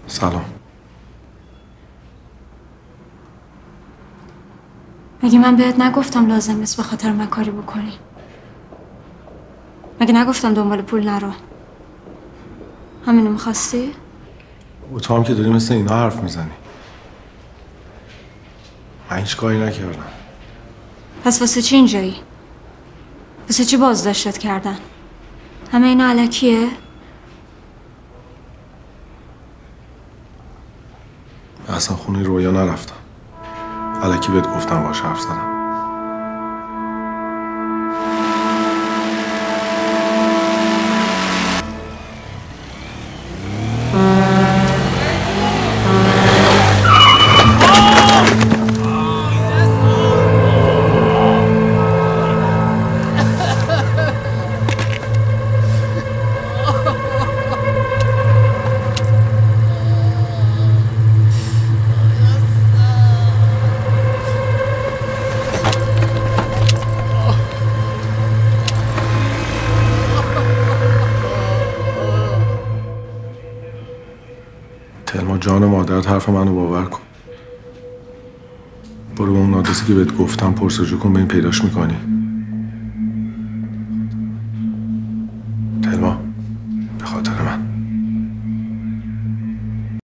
سلام. مگه من بهت نگفتم لازم نیست به خاطر من کاری بکنی؟ مگه نگفتم دنبال پول نرو؟ همینو میخواستی؟ با تو هم که داری مثل اینا حرف میزنی. من هیچ کاری نکردم. پس واسه چی اینجایی؟ واسه چی بازداشتت کردن؟ همه اینا الکیه؟ من اصلا خونه رویا نرفتم. الکی بهت گفتم باهاش حرف زدم. تلما جان مادرت حرف منو باور کن. برو به اون آدرسی که بهت گفتم پرسجو کن، به این پیداش میکنی.